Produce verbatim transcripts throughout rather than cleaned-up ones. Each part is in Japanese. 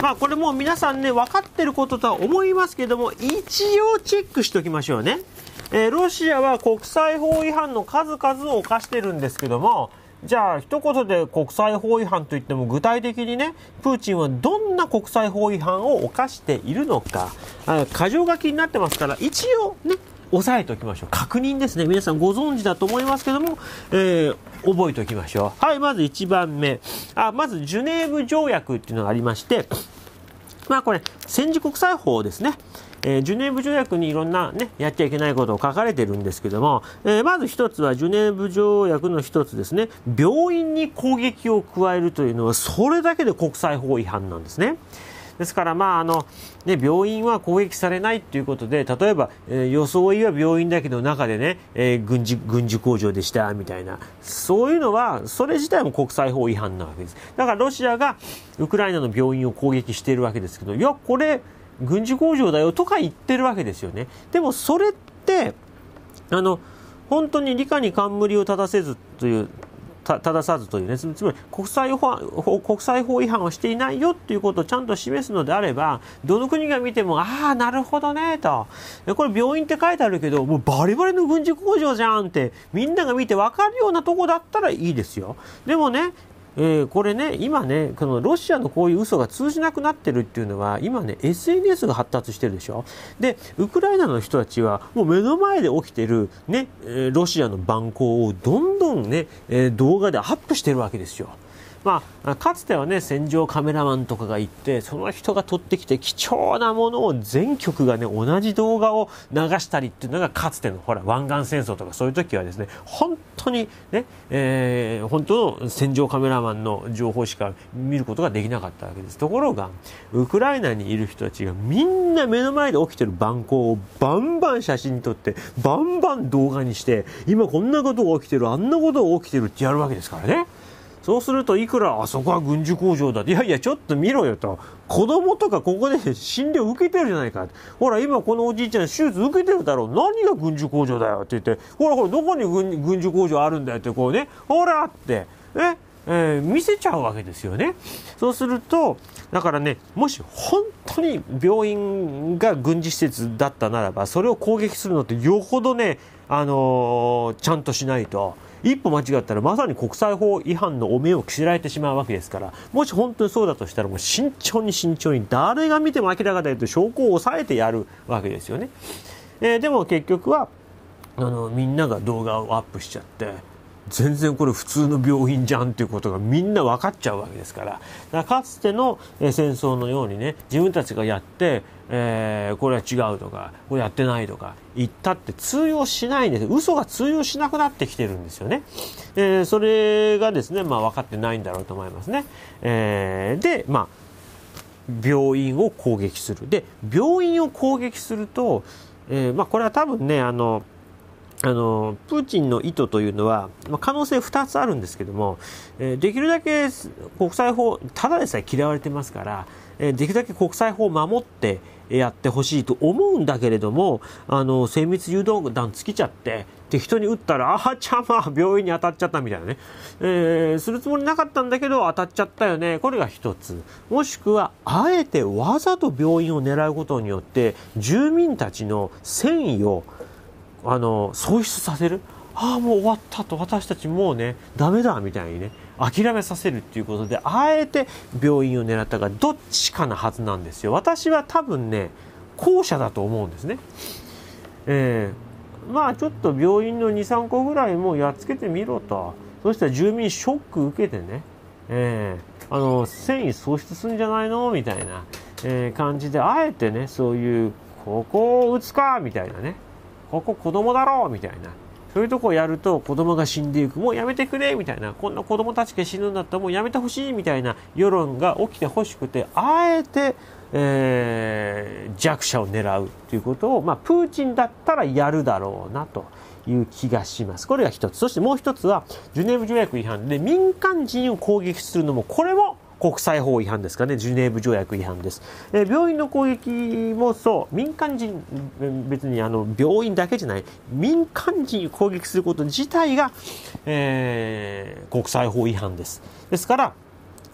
まあこれもう皆さんね分かってることとは思いますけども、一応チェックしておきましょうね。えー、ロシアは国際法違反の数々を犯してるんですけども、じゃあ一言で国際法違反といっても具体的にね、プーチンはどんな国際法違反を犯しているのか、箇条書きになってますから、一応ね押さえておきましょう。確認ですね。皆さんご存知だと思いますけども、えー、覚えておきましょう。はい、まずいちばんめ、あまずジュネーブ条約っていうのがありまして、まあこれ戦時国際法ですね。えー、ジュネーブ条約にいろんなねやっちゃいけないことを書かれてるんですけども、えー、まず一つはジュネーブ条約の一つですね。病院に攻撃を加えるというのはそれだけで国際法違反なんですね。ですから、まああのね、病院は攻撃されないということで、例えば、えー、装いは病院だけど中でね、えー、軍事軍事工場でしたみたいな、そういうのはそれ自体も国際法違反なわけです。だからロシアがウクライナの病院を攻撃しているわけですけど、いやこれ軍事工場だよとか言ってるわけですよね。でもそれってあの本当に理科に冠を正せずという正さずというね、つまり国際法、国際法違反をしていないよということをちゃんと示すのであれば、どの国が見ても、ああ、なるほどね、と。これ病院って書いてあるけど、もうバリバリの軍事工場じゃんって、みんなが見てわかるようなとこだったらいいですよ。でもね、えー、これね、今ね、このロシアのこういう嘘が通じなくなってるっていうのは、今ね、エスエヌエス が発達してるでしょ。で、ウクライナの人たちは、もう目の前で起きてる、ね、えー、ロシアの蛮行をどんどんね、えー、動画でアップしてるわけですよ。まあ、かつてはね、戦場カメラマンとかが行って、その人が撮ってきて貴重なものを全局がね、同じ動画を流したりっていうのがかつての、ほら、湾岸戦争とかそういう時はですね、本当にね、えー、本当の戦場カメラマンの情報しか見ることができなかったわけです。ところが、ウクライナにいる人たちがみんな目の前で起きてる蛮行をバンバン写真に撮って、バンバン動画にして、今こんなことが起きてる、あんなことが起きてるってやるわけですからね。そうするといくらあそこは軍事工場だって、いやいやちょっと見ろよと、子供とかここで診療受けてるじゃないか、ほら今このおじいちゃん手術受けてるだろう、何が軍事工場だよって言って、ほらほらどこに 軍, 軍事工場あるんだよってこうね、ほらってね、えー、見せちゃうわけですよね。そうするとだからね、もし本当に病院が軍事施設だったならば、それを攻撃するのってよほどね、あのー、ちゃんとしないと、一歩間違ったらまさに国際法違反の汚名を着せられてしまうわけですから、もし本当にそうだとしたらもう慎重に慎重に、誰が見ても明らかだよと証拠を抑えてやるわけですよね。えー、でも結局はあのみんなが動画をアップしちゃって、全然これ普通の病院じゃんっていうことがみんな分かっちゃうわけですから、だからかつての戦争のようにね、自分たちがやって、えー、これは違うとかこれやってないとか言ったって通用しないんです。嘘が通用しなくなってきてるんですよね。えー、それがですね、まあ分かってないんだろうと思いますね。えー、でまあ病院を攻撃する。で病院を攻撃すると、えー、まあこれは多分ね、あのあのプーチンの意図というのは、まあ、可能性ふたつあるんですけども、えー、できるだけ国際法ただでさえ嫌われてますから、えー、できるだけ国際法を守ってやってほしいと思うんだけれども、あの精密誘導弾尽きちゃって適当に撃ったら、あちゃまあ病院に当たっちゃったみたいなね、えー、するつもりなかったんだけど当たっちゃったよね、これが一つ。もしくはあえてわざと病院を狙うことによって住民たちの戦意をあの喪失させる。ああもう終わったと、私たちもうねダメだみたいにね諦めさせるっていうことで、あえて病院を狙ったがどっちかなはずなんですよ。私は多分ね後者だと思うんですね。えー、まあちょっと病院の にさんこぐらいもやっつけてみろと。そしたら住民ショック受けてね、えー、あの戦意喪失するんじゃないのみたいな、えー、感じであえてね、そういうここを撃つかみたいなね、ここ子供だろうみたいな、そういうとこをやると子供が死んでいく、もうやめてくれみたいな、こんな子供たちが死ぬんだったらもうやめてほしいみたいな世論が起きてほしくて、あえて、えー、弱者を狙うということを、まあ、プーチンだったらやるだろうなという気がします。これが一つ。そしてもう一つはジュネーブ条約違反で民間人を攻撃するのも、これも国際法違反ですかね。ジュネーブ条約違反です。えー、病院の攻撃もそう、民間人、別にあの病院だけじゃない、民間人を攻撃すること自体が、えー、国際法違反です。ですから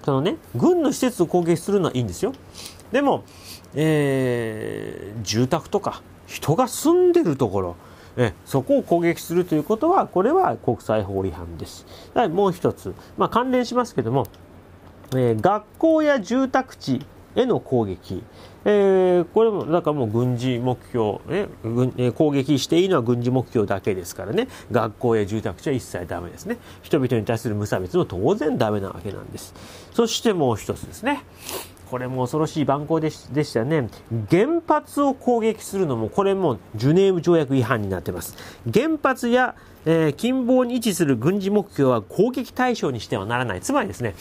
そのね、軍の施設を攻撃するのはいいんですよ。でも、えー、住宅とか人が住んでるところ、えそこを攻撃するということは、これは国際法違反です。もう一つ、まあ、関連しますけども、えー、学校や住宅地への攻撃、えー、これもだからもう軍事目標、ね、軍えー、攻撃していいのは軍事目標だけですからね、学校や住宅地は一切ダメですね。人々に対する無差別も当然ダメなわけなんです。そしてもう一つですね、これも恐ろしい蛮行でし、でしたよね。原発を攻撃するのも、これもジュネーブ条約違反になっています。原発や、えー、近傍に位置する軍事目標は攻撃対象にしてはならない。つまりですね、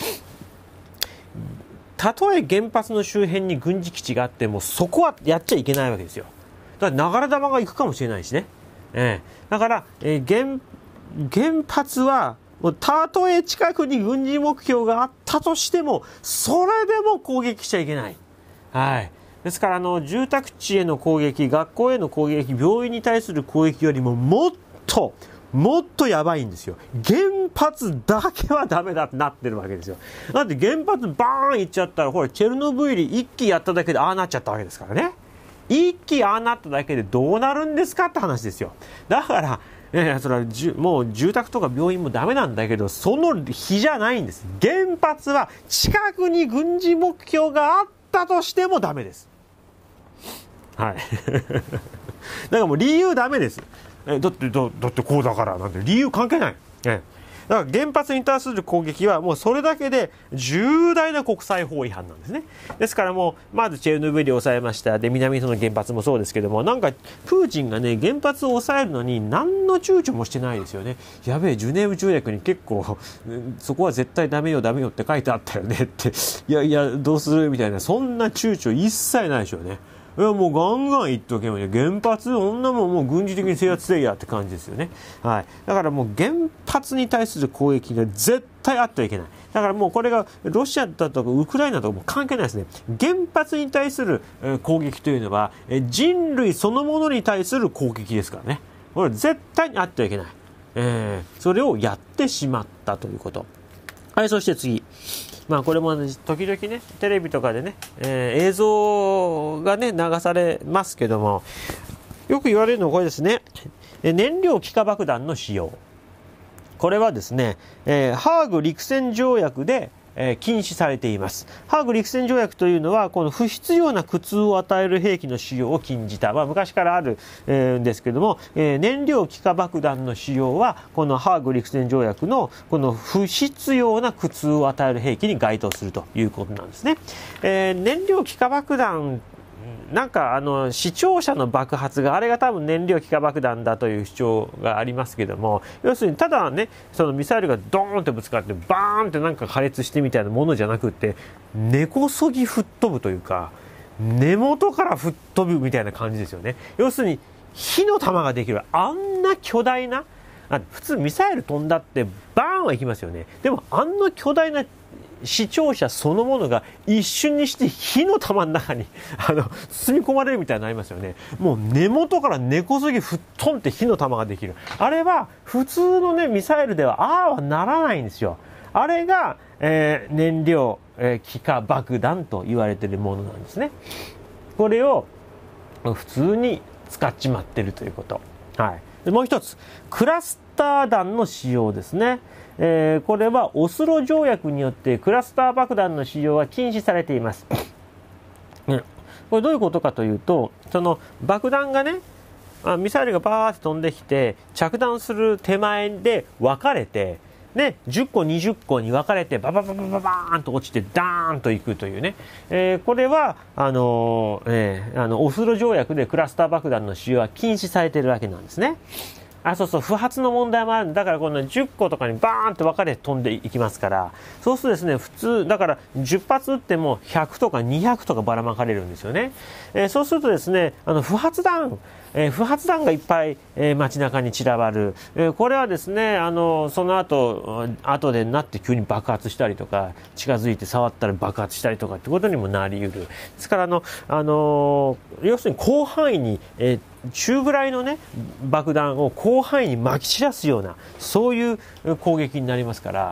たとえ原発の周辺に軍事基地があっても、そこはやっちゃいけないわけですよ。だから流れ弾が行くかもしれないしね。えー、だから、えー、原、原発は、たとえ近くに軍事目標があったとしても、それでも攻撃しちゃいけない。はい。ですから、あの、住宅地への攻撃、学校への攻撃、病院に対する攻撃よりももっと、もっとやばいんですよ。原発だけはダメだってなってるわけですよ。だって原発バーンいっちゃったら、ほら、チェルノブイリ一気やっただけでああなっちゃったわけですからね。一気ああなっただけでどうなるんですかって話ですよ。だから、いやいや、それはじゅもう住宅とか病院もダメなんだけど、その比じゃないんです。原発は近くに軍事目標があったとしてもダメです。はい。だからもう理由ダメです。えだってだ、だってこうだからなんて理由関係ない。えだから原発に対する攻撃はもうそれだけで重大な国際法違反なんですね。ですからもうまずチェルノブイリを抑えました。で南その原発もそうですけども、なんかプーチンがね原発を抑えるのに何の躊躇もしてないですよね。やべえジュネーブ条約に結構そこは絶対ダメよダメよって書いてあったよねっていやいやどうするみたいな、そんな躊躇一切ないでしょうね。いやもうガンガン言っとけばいい。原発女ももう軍事的に制圧せいやって感じですよね。はい。だからもう原発に対する攻撃が絶対あってはいけない。だからもうこれがロシアだとかウクライナとかも関係ないですね。原発に対する攻撃というのは人類そのものに対する攻撃ですからね。これ絶対にあってはいけない。えー、それをやってしまったということ。はい、そして次。まあこれも時々ね、テレビとかでね、えー、映像がね、流されますけども、よく言われるのはこれですね。燃料気化爆弾の使用。これはですね、えー、ハーグ陸戦条約で、えー、禁止されています。ハーグ陸戦条約というのは、この不必要な苦痛を与える兵器の使用を禁じた。まあ昔からある、えー、んですけども、えー、燃料気化爆弾の使用は、このハーグ陸戦条約のこの不必要な苦痛を与える兵器に該当するということなんですね。えー、燃料気化爆弾なんかあの視聴者の爆発があれが多分燃料気化爆弾だという主張がありますけども、要するにただねそのミサイルがドーンってぶつかってバーンってなんか破裂してみたいなものじゃなくって根こそぎ吹っ飛ぶというか根元から吹っ飛ぶみたいな感じですよね。要するに火の玉ができるあんな巨大なあ普通ミサイル飛んだってバーンはいきますよね。でもあんな巨大な視聴者そのものが一瞬にして火の玉の中にあの包み込まれるみたいになりますよね。もう根元から根こそぎ吹っ飛んで火の玉ができる。あれは普通のねミサイルではああはならないんですよ。あれが、えー、燃料、えー、気化爆弾と言われているものなんですね。これを普通に使っちまってるということ。はい。でもう一つクラスター弾の使用ですね。えー、これはオスロ条約によってクラスター爆弾の使用は禁止されています。うん、これどういうことかというと、その爆弾がね、ミサイルがバーッと飛んできて着弾する手前で分かれて、ね、じゅっこにじゅっこに分かれてババババババーンと落ちてダーンといくというね、えー、これはあのーえー、あのオスロ条約でクラスター爆弾の使用は禁止されているわけなんですね。あ、そうそう、不発の問題もある。だからこのじゅっことかにバーンと分かれて飛んでいきますから、そうするとですね、普通、だからじゅっ発撃ってもひゃくとかにひゃくとかばらまかれるんですよね。えー、そうするとですね、あの不発弾、えー、不発弾がいっぱい、えー、街中に散らばる。えー、これはですね、あの、その後、後でなって急に爆発したりとか、近づいて触ったら爆発したりとかってことにもなり得る。ですから、あの、あのー、要するに広範囲に、えー中ぐらいのね爆弾を広範囲に撒き散らすようなそういう攻撃になりますから、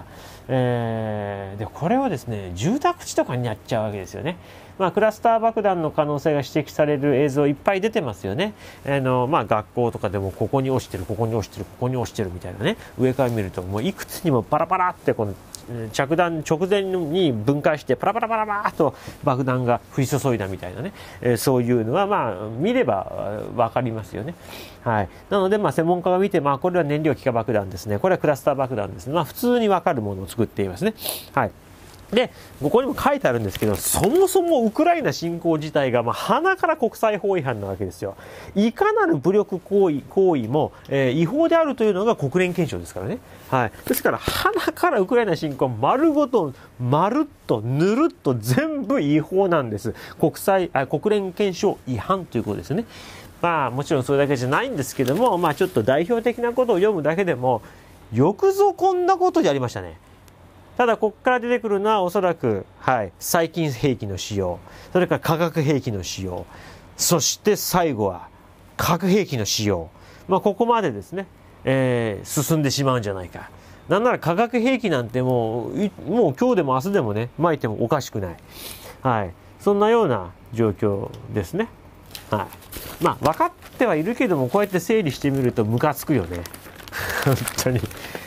えー、でこれをですね住宅地とかにやっちゃうわけですよね。まあ、クラスター爆弾の可能性が指摘される映像いっぱい出てますよね。あの、まあ、学校とかでもここに落ちてるここに落ちてるここに落ちてるみたいなね、上から見るともういくつにもパラパラってこの着弾直前に分解してパラパラパラパラと爆弾が降り注いだみたいなね、えー、そういうのはまあ見れば分かりますよね。はい、なのでまあ専門家が見て、まあ、これは燃料気化爆弾ですね、これはクラスター爆弾ですね、まあ、普通に分かるものを作っていますね。はい、でここにも書いてあるんですけど、そもそもウクライナ侵攻自体がまあ鼻から国際法違反なわけですよ。いかなる武力行為行為も、えー、違法であるというのが国連憲章ですからね。はい、ですから鼻からウクライナ侵攻丸ごとまるっとぬるっと全部違法なんです。国際あ国連憲章違反ということですね。まあもちろんそれだけじゃないんですけども、まあちょっと代表的なことを読むだけでもよくぞこんなことやりましたね。ただここから出てくるのはおそらく、はい、細菌兵器の使用、それから化学兵器の使用、そして最後は核兵器の使用、まあ、ここまでですね、えー、進んでしまうんじゃないか。なんなら化学兵器なんてもう、もう今日でも明日でもね、撒いてもおかしくない。はい。そんなような状況ですね。はい。まあ、分かってはいるけども、こうやって整理してみるとムカつくよね。本当に。